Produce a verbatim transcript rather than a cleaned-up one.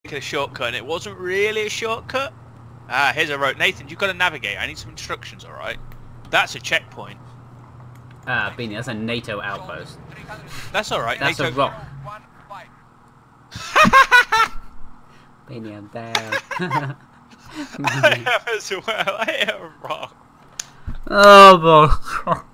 a shortcut and it wasn't really a shortcut. Ah, here's a road. Nathan, you've got to navigate. I need some instructions, alright? That's a checkpoint. Ah, Beanie, that's a NATO outpost. That's alright. That's NATO... a rock. Beanie, I'm down. I am as well. I am a rock. Oh my god.